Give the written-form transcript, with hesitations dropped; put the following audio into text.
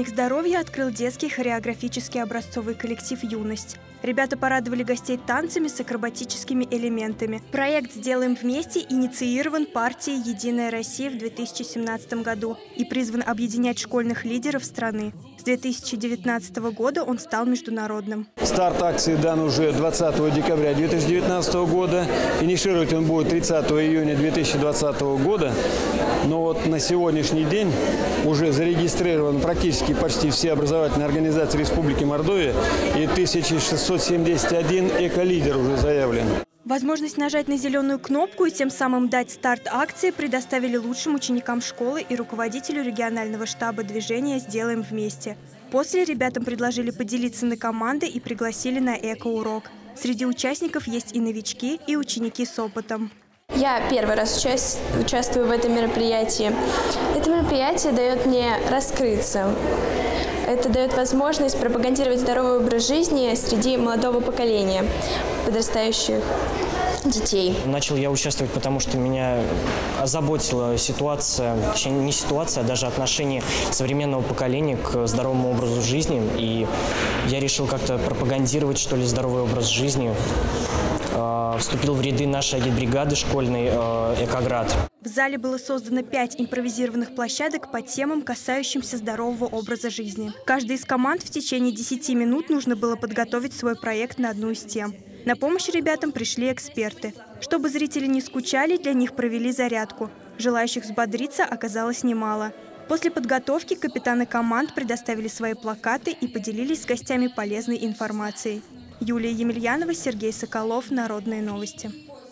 Праздник здоровья открыл детский хореографический образцовый коллектив «Юность». Ребята порадовали гостей танцами с акробатическими элементами. Проект «Сделаем вместе» инициирован партией «Единая Россия» в 2017 году и призван объединять школьных лидеров страны. С 2019 года он стал международным. Старт акции дан уже 20 декабря 2019 года. Финишировать он будет 30 июня 2020 года. Но вот на сегодняшний день уже зарегистрирован практически почти все образовательные организации Республики Мордовия, и 1671 эколидер уже заявлен. Возможность нажать на зеленую кнопку и тем самым дать старт акции предоставили лучшим ученикам школы и руководителю регионального штаба движения «Сделаем вместе». После ребятам предложили поделиться на команды и пригласили на эко-урок. Среди участников есть и новички, и ученики с опытом. Я первый раз участвую в этом мероприятии. Это мероприятие дает мне раскрыться. Это дает возможность пропагандировать здоровый образ жизни среди молодого поколения, подрастающих детей. Начал я участвовать, потому что меня озаботила ситуация, точнее не ситуация, а даже отношение современного поколения к здоровому образу жизни. И я решил как-то пропагандировать, что ли, здоровый образ жизни. Вступил в ряды нашей агитбригады школьной «Экоград». В зале было создано 5 импровизированных площадок по темам, касающимся здорового образа жизни. Каждой из команд в течение 10 минут нужно было подготовить свой проект на одну из тем. На помощь ребятам пришли эксперты. Чтобы зрители не скучали, для них провели зарядку. Желающих взбодриться оказалось немало. После подготовки капитаны команд предоставили свои плакаты и поделились с гостями полезной информацией. Юлия Емельянова, Сергей Соколов. Народные новости.